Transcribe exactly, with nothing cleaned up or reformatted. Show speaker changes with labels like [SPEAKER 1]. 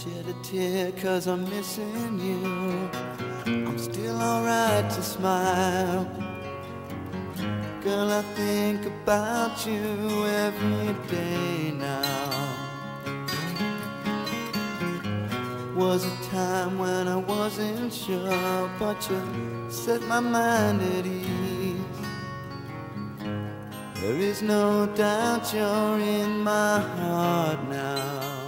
[SPEAKER 1] shed a tear 'cause I'm missing you. I'm still alright to smile. Girl, I think about you every day now. Was a time when I wasn't sure, but you set my mind at ease. There is no doubt you're in my heart now.